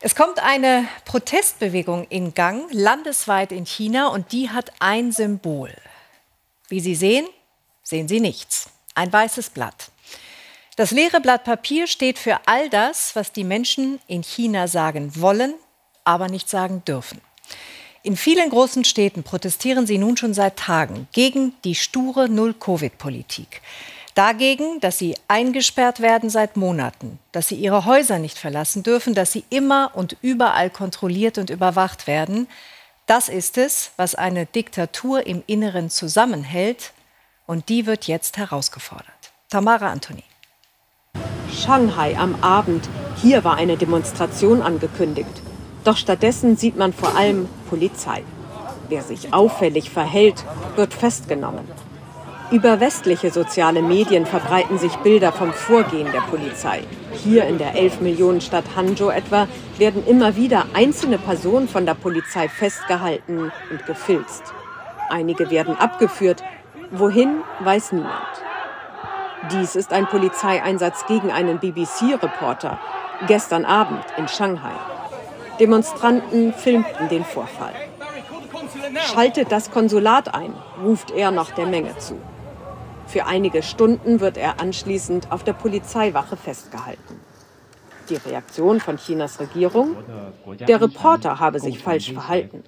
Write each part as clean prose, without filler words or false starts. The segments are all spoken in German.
Es kommt eine Protestbewegung in Gang, landesweit in China, und die hat ein Symbol. Wie Sie sehen, sehen Sie nichts. Ein weißes Blatt. Das leere Blatt Papier steht für all das, was die Menschen in China sagen wollen, aber nicht sagen dürfen. In vielen großen Städten protestieren sie nun schon seit Tagen gegen die sture Null-Covid-Politik. Dagegen, dass sie eingesperrt werden seit Monaten, dass sie ihre Häuser nicht verlassen dürfen, dass sie immer und überall kontrolliert und überwacht werden. Das ist es, was eine Diktatur im Inneren zusammenhält. Und die wird jetzt herausgefordert. Tamara Antoni. Shanghai am Abend. Hier war eine Demonstration angekündigt. Doch stattdessen sieht man vor allem Polizei. Wer sich auffällig verhält, wird festgenommen. Über westliche soziale Medien verbreiten sich Bilder vom Vorgehen der Polizei. Hier in der 11-Millionen-Stadt Hangzhou etwa werden immer wieder einzelne Personen von der Polizei festgehalten und gefilzt. Einige werden abgeführt. Wohin, weiß niemand. Dies ist ein Polizeieinsatz gegen einen BBC-Reporter. Gestern Abend in Shanghai. Demonstranten filmten den Vorfall. Schaltet das Konsulat ein, ruft er noch der Menge zu. Für einige Stunden wird er anschließend auf der Polizeiwache festgehalten. Die Reaktion von Chinas Regierung? Der Reporter habe sich falsch verhalten.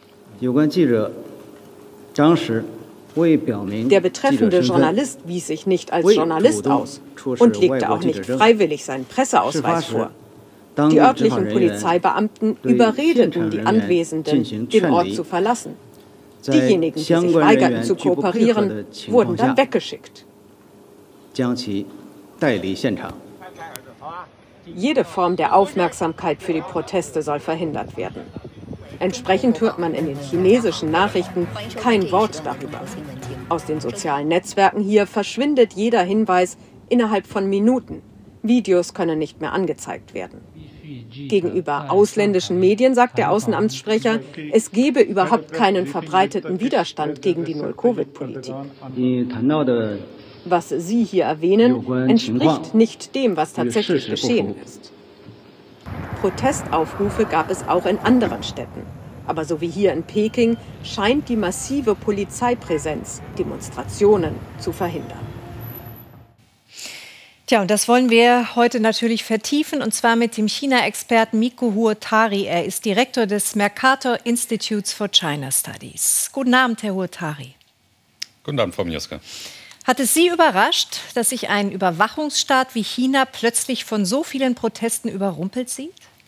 Der betreffende Journalist wies sich nicht als Journalist aus und legte auch nicht freiwillig seinen Presseausweis vor. Die örtlichen Polizeibeamten überredeten die Anwesenden, den Ort zu verlassen. Diejenigen, die sich weigerten zu kooperieren, wurden dann weggeschickt. Jede Form der Aufmerksamkeit für die Proteste soll verhindert werden. Entsprechend hört man in den chinesischen Nachrichten kein Wort darüber. Aus den sozialen Netzwerken hier verschwindet jeder Hinweis innerhalb von Minuten. Videos können nicht mehr angezeigt werden. Gegenüber ausländischen Medien sagt der Außenamtssprecher, es gebe überhaupt keinen verbreiteten Widerstand gegen die Null-Covid-Politik. Was Sie hier erwähnen, entspricht nicht dem, was tatsächlich geschehen ist. Protestaufrufe gab es auch in anderen Städten. Aber so wie hier in Peking scheint die massive Polizeipräsenz Demonstrationen zu verhindern. Tja, und das wollen wir heute natürlich vertiefen, und zwar mit dem China-Experten Miku Huotari. Er ist Direktor des Mercator Institutes for China Studies. Guten Abend, Herr Huotari. Guten Abend, Frau Mioska. Hat es Sie überrascht, dass sich ein Überwachungsstaat wie China plötzlich von so vielen Protesten überrumpelt sieht?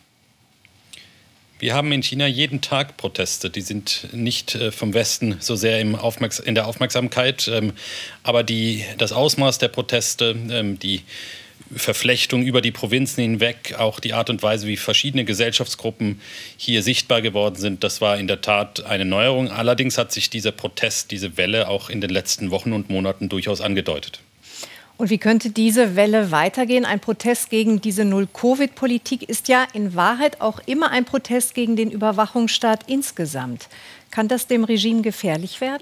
Wir haben in China jeden Tag Proteste. Die sind nicht vom Westen so sehr in der Aufmerksamkeit. Aber das Ausmaß der Proteste, die Verflechtung über die Provinzen hinweg, auch die Art und Weise, wie verschiedene Gesellschaftsgruppen hier sichtbar geworden sind, das war in der Tat eine Neuerung. Allerdings hat sich dieser Protest, diese Welle auch in den letzten Wochen und Monaten durchaus angedeutet. Und wie könnte diese Welle weitergehen? Ein Protest gegen diese Null-Covid-Politik ist ja in Wahrheit auch immer ein Protest gegen den Überwachungsstaat insgesamt. Kann das dem Regime gefährlich werden?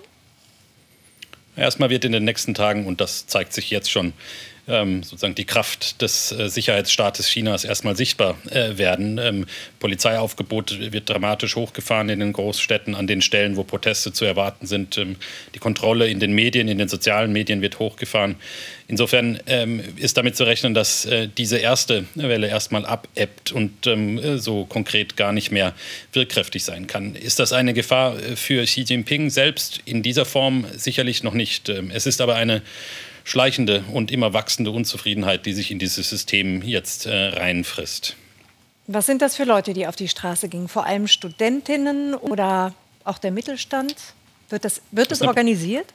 Erstmal wird in den nächsten Tagen, und das zeigt sich jetzt schon, sozusagen die Kraft des Sicherheitsstaates Chinas erstmal sichtbar werden. Polizeiaufgebot wird dramatisch hochgefahren in den Großstädten, an den Stellen, wo Proteste zu erwarten sind. Die Kontrolle in den Medien, in den sozialen Medien wird hochgefahren. Insofern ist damit zu rechnen, dass diese erste Welle erstmal abebbt und so konkret gar nicht mehr wirkkräftig sein kann. Ist das eine Gefahr für Xi Jinping selbst? In dieser Form sicherlich noch nicht. Es ist aber eine schleichende und immer wachsende Unzufriedenheit, die sich in dieses System jetzt reinfrisst. Was sind das für Leute, die auf die Straße gingen? Vor allem Studentinnen oder auch der Mittelstand? Wird es organisiert?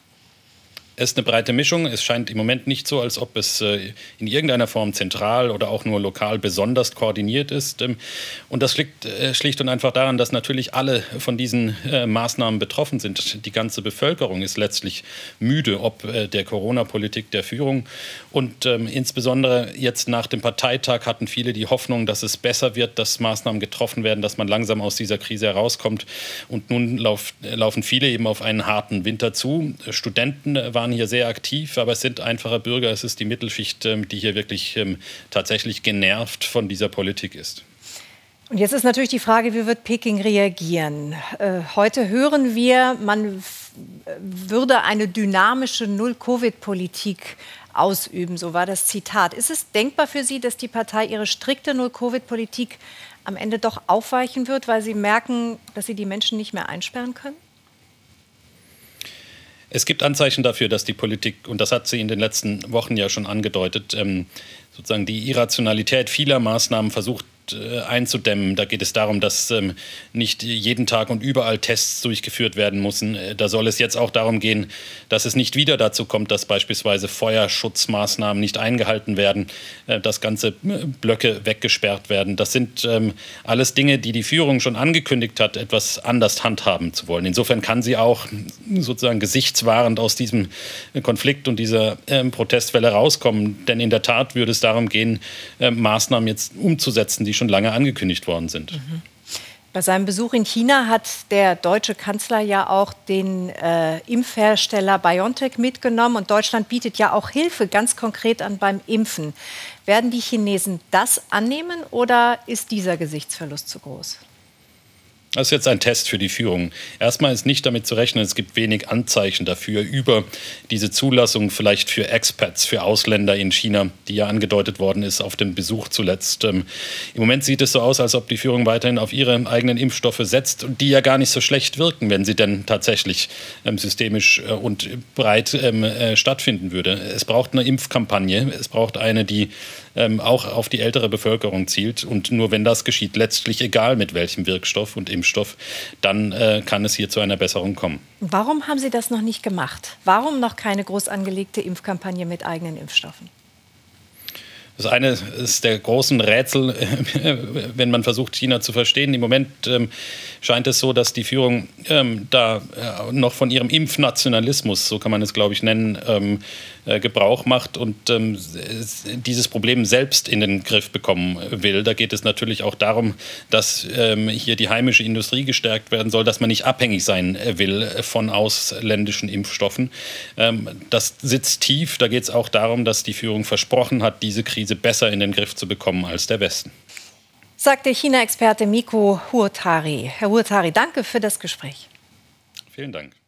Es ist eine breite Mischung. Es scheint im Moment nicht so, als ob es in irgendeiner Form zentral oder auch nur lokal besonders koordiniert ist. Und das liegt schlicht und einfach daran, dass natürlich alle von diesen Maßnahmen betroffen sind. Die ganze Bevölkerung ist letztlich müde, ob der Corona-Politik der Führung. Und insbesondere jetzt nach dem Parteitag hatten viele die Hoffnung, dass es besser wird, dass Maßnahmen getroffen werden, dass man langsam aus dieser Krise herauskommt. Und nun laufen viele eben auf einen harten Winter zu. Studenten waren hier sehr aktiv, aber es sind einfache Bürger, es ist die Mittelschicht, die hier wirklich tatsächlich genervt von dieser Politik ist. Und jetzt ist natürlich die Frage, wie wird Peking reagieren? Heute hören wir, man würde eine dynamische Null-Covid-Politik ausüben. So war das Zitat. Ist es denkbar für Sie, dass die Partei ihre strikte Null-Covid-Politik am Ende doch aufweichen wird, weil sie merken, dass sie die Menschen nicht mehr einsperren können? Es gibt Anzeichen dafür, dass die Politik, und das hat sie in den letzten Wochen ja schon angedeutet, sozusagen die Irrationalität vieler Maßnahmen versucht einzudämmen. Da geht es darum, dass nicht jeden Tag und überall Tests durchgeführt werden müssen. Da soll es jetzt auch darum gehen, dass es nicht wieder dazu kommt, dass beispielsweise Feuerschutzmaßnahmen nicht eingehalten werden, dass ganze Blöcke weggesperrt werden. Das sind alles Dinge, die die Führung schon angekündigt hat, etwas anders handhaben zu wollen. Insofern kann sie auch sozusagen gesichtswahrend aus diesem Konflikt und dieser Protestwelle rauskommen. Denn in der Tat würde es darum gehen, Maßnahmen jetzt umzusetzen, die schon lange angekündigt worden sind. Bei seinem Besuch in China hat der deutsche Kanzler ja auch den Impfhersteller BioNTech mitgenommen. Und Deutschland bietet ja auch Hilfe ganz konkret an beim Impfen. Werden die Chinesen das annehmen oder ist dieser Gesichtsverlust zu groß? Das ist jetzt ein Test für die Führung. Erstmal ist nicht damit zu rechnen, es gibt wenig Anzeichen dafür, über diese Zulassung vielleicht für Expats, für Ausländer in China, die ja angedeutet worden ist auf dem Besuch zuletzt. Im Moment sieht es so aus, als ob die Führung weiterhin auf ihre eigenen Impfstoffe setzt und die ja gar nicht so schlecht wirken, wenn sie denn tatsächlich systemisch und breit stattfinden würde. Es braucht eine Impfkampagne, es braucht eine, die auch auf die ältere Bevölkerung zielt. Und nur wenn das geschieht, letztlich egal mit welchem Wirkstoff und Impfstoff, dann kann es hier zu einer Besserung kommen. Warum haben Sie das noch nicht gemacht? Warum noch keine groß angelegte Impfkampagne mit eigenen Impfstoffen? Das eine ist der großen Rätsel, wenn man versucht, China zu verstehen. Im Moment scheint es so, dass die Führung da noch von ihrem Impfnationalismus, so kann man es, glaube ich, nennen, Gebrauch macht und dieses Problem selbst in den Griff bekommen will. Da geht es natürlich auch darum, dass hier die heimische Industrie gestärkt werden soll, dass man nicht abhängig sein will von ausländischen Impfstoffen. Das sitzt tief. Da geht es auch darum, dass die Führung versprochen hat, diese Krise besser in den Griff zu bekommen als der Westen. Sagt der China-Experte Mikko Huotari. Herr Huotari, danke für das Gespräch. Vielen Dank.